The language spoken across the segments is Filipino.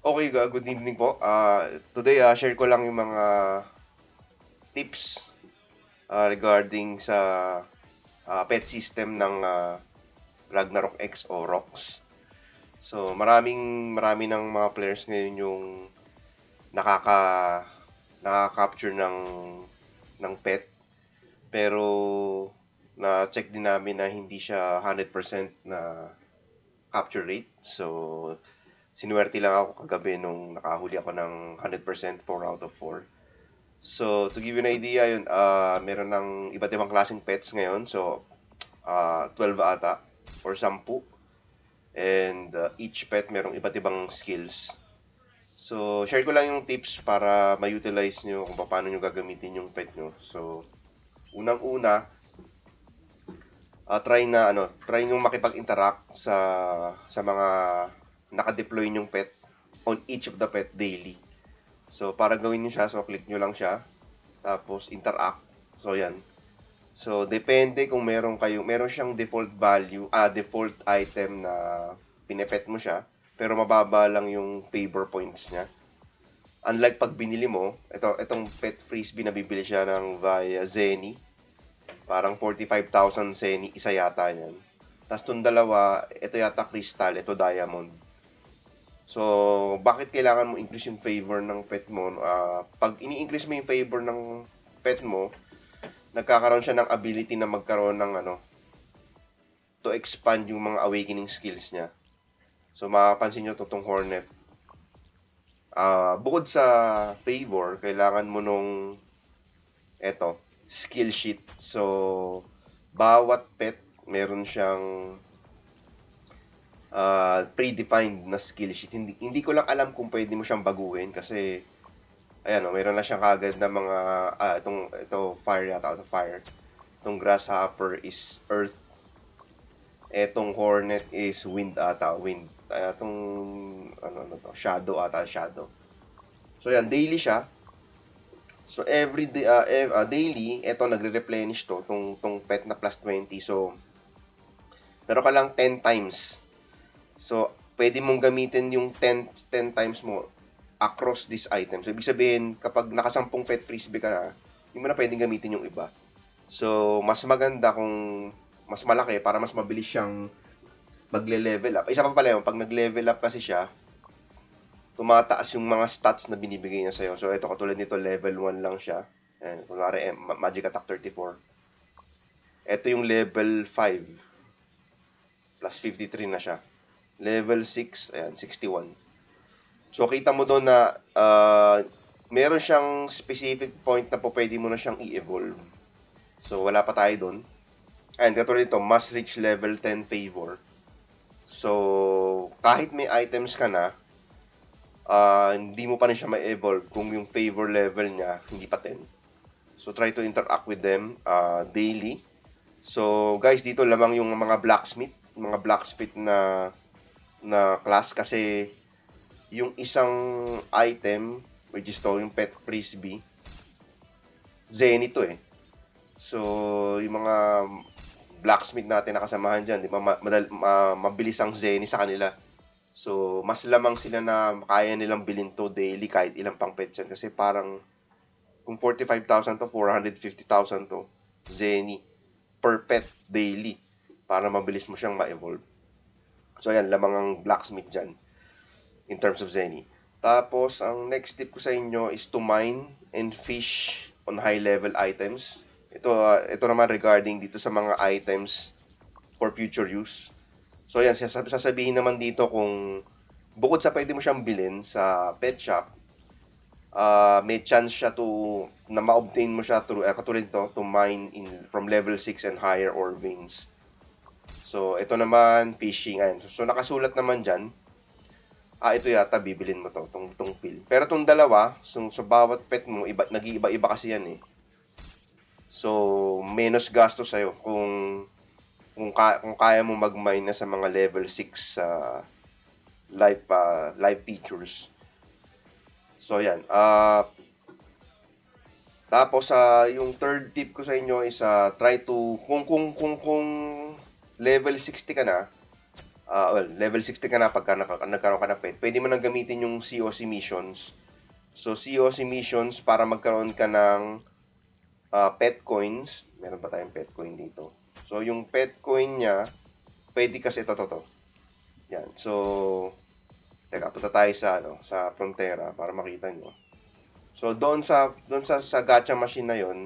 Okay, good evening po. Today, share ko lang yung mga tips regarding sa pet system ng Ragnarok X o ROX. So, marami ng mga players ngayon yung nakaka nakaka-capture ng pet, pero na-check din namin na hindi siya 100% na capture rate. So, sinuwerte lang ako kagabi nung nakahuli ako ng 100% 4 out of 4. So, to give you an idea, yun, meron ng iba't ibang klaseng pets ngayon. So, 12 ata or 10. And each pet merong iba't ibang skills. So, share ko lang yung tips para ma-utilize nyo kung paano nyo gagamitin yung pet nyo. So, unang-una, try nyo makipag-interact sa mga naka-deploy nyong pet on each of the pet daily. So, para gawin nyo siya, so click nyo lang siya, tapos interact. So, yan. So, depende kung meron siyang default value, default item na pinepet mo siya, pero mababa lang yung favor points niya. Unlike pag binili mo, itong pet frisbee na bibili siya ng via Zenny, parang 45,000 Zenny, isa yata yan. Tapos itong dalawa, ito yata crystal, ito diamond. So, bakit kailangan mo increase yung favor ng pet mo? Pag ini-increase mo yung favor ng pet mo, nagkakaroon siya ng ability na magkaroon ng to expand yung mga awakening skills niya. So mapapansin nyo tong Hornet. Bukod sa favor, kailangan mo nung skill sheet. So bawat pet meron siyang predefined na skill sheet. Hindi ko lang alam kung pwede mo siyang baguhin kasi ayan, meron na siyang kagad na mga ito fire yata, ito fire. Itong grasshopper is earth. Etong Hornet is wind ata, wind. Itong ano to, shadow ata, shadow. So yan, daily siya. So every day, daily, eto nagre-replenish tong pet na plus 20. So meron ka lang 10 times. So pwede mong gamitin yung 10 times mo across this item. So ibig sabihin, kapag nakasampung pet frisbee ka na, hindi mo na pwedeng gamitin yung iba. So mas maganda kung mas malaki para mas mabilis siyang magle-level up. Isa pa pala yun, pag nag-level up kasi siya, tumataas yung mga stats na binibigay niya sa'yo. So, ito katulad nito, level 1 lang siya. Ayan, kunwari, Magic Attack 34. Ito yung level 5, plus 53 na siya. Level 6, ayan, 61. So, kita mo doon na meron siyang specific point na po pwede mo na siyang i-evolve. So, wala pa tayo doon. And katulad nito, must reach level 10 favor. So, kahit may items ka na, hindi mo pa rin siya ma-evolve kung yung favor level niya hindi pa 10. So, try to interact with them daily. So, guys, dito lamang yung mga blacksmith na class kasi yung isang item, which is to, yung pet frisbee, Zenny to eh. So, yung mga blacksmith natin na kasamahan dyan, di ba, mabilis ang Zenny sa kanila. So, mas lamang sila na kaya nilang bilhin to daily kahit ilang pang pets yan. Kasi parang, kung 45,000 to, 450,000 to, Zenny, per pet daily, para mabilis mo siyang ma-evolve. So, ayan, lamang ang blacksmith dyan, in terms of Zenny. Tapos, ang next tip ko sa inyo is to mine and fish on high-level items. Ito naman regarding dito sa mga items for future use. So yan, sasabihin naman dito kung bukod sa pwede mo siyang bilhin sa pet shop, may chance siya na ma-obtain mo siya through, katulad ito, to mine from level 6 and higher ore veins. So ito naman, fishing. Ayan. So nakasulat naman dyan, ito yata, bibilin mo tong pill. Pero itong dalawa, sa bawat pet mo, nag-iiba-iba kasi yan eh. So, menos gasto sa'yo kung kaya mo mag-mine na sa mga level 6 live features. So yan. Tapos yung third tip ko sa inyo is try to kung level 60 ka na, well, level 60 ka na pagka nagkaroon ka ng pet. Pwede mo nang gamitin yung COC missions. So, COC missions para magkaroon ka ng pet coins. Meron ba tayong pet coin dito? So, yung pet coin niya, pwede kasi to. Yan. So, teka, punta tayo sa Frontera para makita nyo. So, doon sa gacha machine na yon,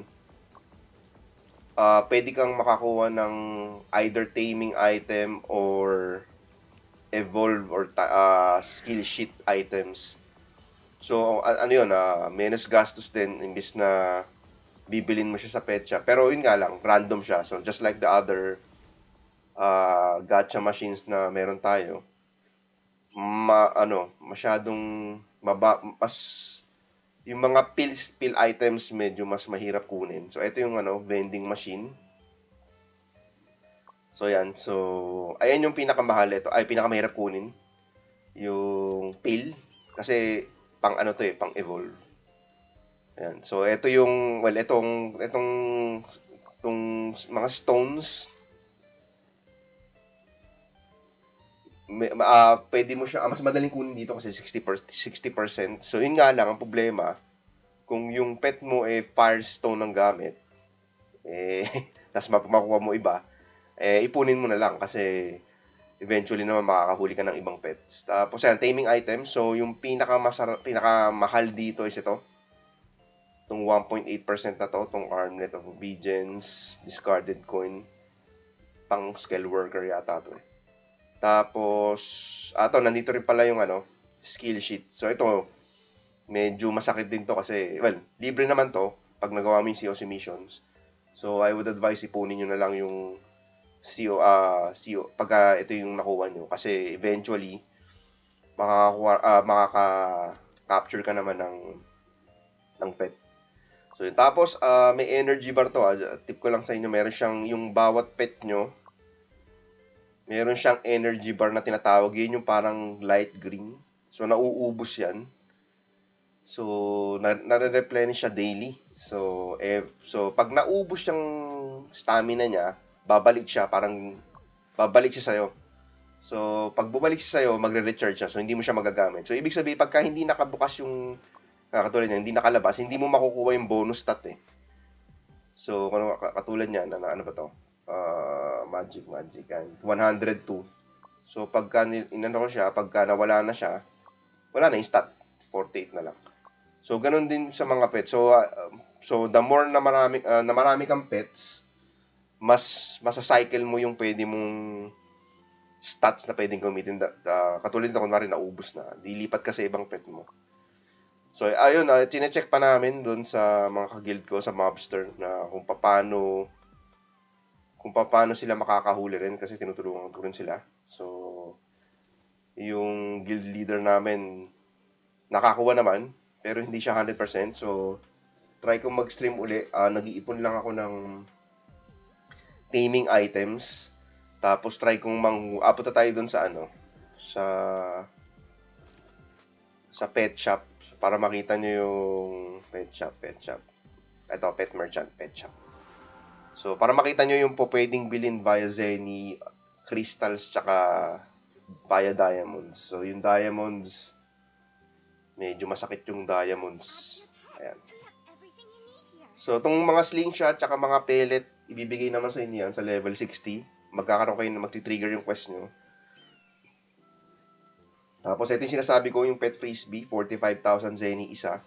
pwede kang makakuha ng either taming item or evolve or skill sheet items. So, ano yun, menos gastos din imbis na bibilin mo siya sa pet shop. Pero yun nga lang, random siya. So, just like the other gacha machines na meron tayo, masyadong mas yung mga pill items medyo mas mahirap kunin. So, ito yung vending machine. So, yan. So, ayan yung pinakamahal ito. Ay, pinakamahirap kunin. Yung pill. Kasi, pang evolve. Ayan. So, ito yung, well, itong mga stones, pwede mo siya, mas madaling kunin dito kasi 60%. So, yun nga lang, ang problema, kung yung pet mo firestone ang gamit, tas makuha mo iba, ipunin mo na lang kasi eventually naman makakahuli ka ng ibang pets. Tapos yan, taming item. So, yung pinakamahal dito is ito. Itong 1.8% na to, itong Armlet of Obedience, discarded coin, pang skill worker yata to. Tapos, nandito rin pala yung skill sheet. So, ito, medyo masakit din to kasi, well, libre naman to pag nagawa mo yung COC missions. So, I would advise ipunin nyo na lang yung CO pagka ito yung nakuha nyo. Kasi, eventually, makaka-capture ka naman ng pet. So, yun. Tapos, may energy bar to. Tip ko lang sa inyo, meron siyang, yung bawat pet nyo, meron siyang energy bar na tinatawag. Yun yung parang light green. So, nauubos yan. So, nare-replenish siya daily. So, pag naubos yung stamina niya, babalik siya sa'yo. So, pag bumalik siya sa'yo, magre-recharge siya. So, hindi mo siya magagamit. So, ibig sabihin, pagka hindi nakabukas yung, katulad niya, hindi nakalabas, hindi mo makukuha yung bonus stat eh. So, katulad niyan, ano ba to? Magic, and 102. So, pagka inano ko siya, pagka nawala na siya, wala na yung stat. 48 na lang. So, ganun din sa mga pets. So the more na marami kang pets, mas masa-cycle mo yung pwede mong stats na pwedeng gamitin. Katulad na kunwari naubos na. Dilipat ka sa ibang pet mo. So, ayun, chinecheck pa namin doon sa mga ka-guild ko, sa mobster, na kung paano sila makakahuli rin kasi tinutulungan ko rin sila. So, yung guild leader namin nakakuha naman, pero hindi siya 100%. So, try kong mag-stream uli. Nag-iipon lang ako ng taming items. Tapos, try kong punta tayo dun sa sa pet shop para makita nyo yung pet shop. Ito, pet merchant, pet shop. So, para makita nyo yung pwedeng bilhin via Zenny, crystals, tsaka via diamonds. So, yung diamonds, medyo masakit yung diamonds. Ayan. So, itong mga slingshot, tsaka mga pellet, ibibigay naman sa inyo yan sa level 60. Magkakaroon kayo na magti-trigger yung quest nyo. Tapos, ito yung sinasabi ko, yung pet frisbee, 45,000 Zenny isa.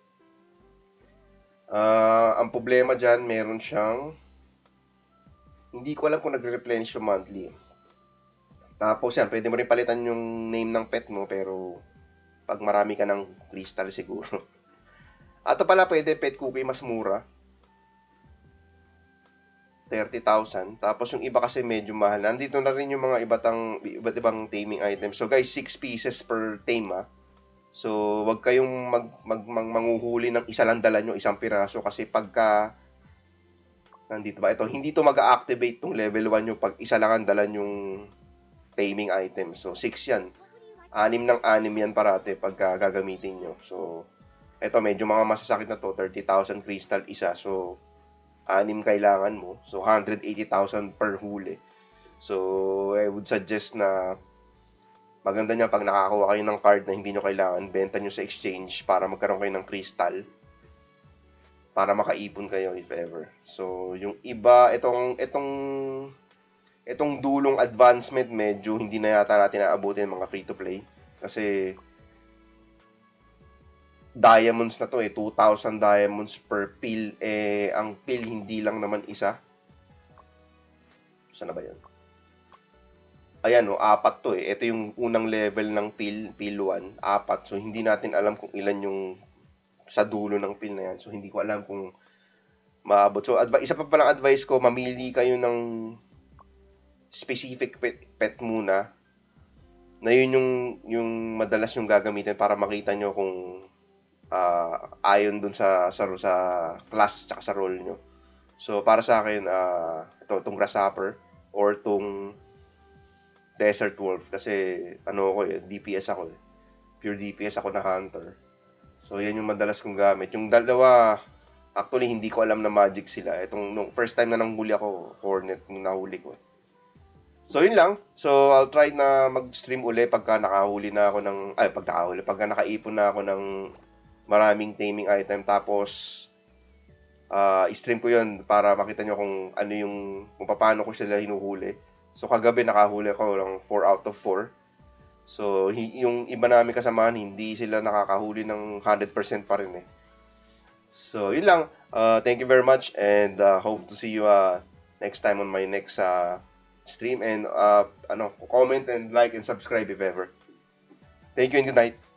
Ang problema dyan, meron siyang, hindi ko alam kung nagre-replenish yung monthly. Tapos yan, pwede mo rin palitan yung name ng pet mo, pero pag marami ka ng crystal siguro. Ato pala pwede, pet cookie mas mura. 30,000. Tapos yung iba kasi medyo mahal. Nandito na rin yung mga iba't ibang taming items. So guys, 6 pieces per tame. So wag kayong manguhuli ng isa lang dala nyo, isang piraso, kasi pagka nandito ba ito, hindi to mag-activate tong level 1 nyo pag isa lang ang dala yung taming item. So 6 yan. 6 ng 6 yan parate pagka gagamitin nyo. So ito medyo mga masasakit na to, 30,000 crystal isa. So 6 kailangan mo. So 180,000 per huli. So I would suggest na Maganda niya pag nakakuha kayo ng card na hindi nyo kailangan, benta nyo sa exchange para magkaroon kayo ng crystal para makaipon kayo if ever. So, yung iba, itong dulong advancement, medyo hindi na yata natin naabutin mga free-to-play. Kasi, diamonds na to 2,000 diamonds per pill. Ang pill hindi lang naman isa. Saan na ba yun? Ayan, 4 to Ito yung unang level ng pill 1, 4. So, hindi natin alam kung ilan yung sa dulo ng pill na yan. So, hindi ko alam kung maabot. So, isa pa palang advice ko, mamili kayo ng specific pet muna na yun yung madalas yung gagamitin para makita nyo kung ayon dun sa class tsaka sa role nyo. So, para sa akin, itong grasshopper or itong desert wolf kasi DPS ako Pure DPS ako na hunter. So, yan yung madalas kong gamit. Yung dalawa, actually, hindi ko alam na magic sila. Nung first time na nanghuli ako, hornet, nung nahuli ko. So, yun lang. So, I'll try na mag-stream uli pagka nakahuli na ako pagka nakaipon na ako ng maraming taming item. Tapos, i-stream ko yun para makita nyo kung paano ko sila hinuhuli. So, kagabi nakahuli ko ng 4 out of 4. So, yung iba namin kasamahan, hindi sila nakakahuli ng 100% pa rin So, yun lang. Thank you very much and hope to see you next time on my next stream. And comment and like and subscribe if ever. Thank you and good night.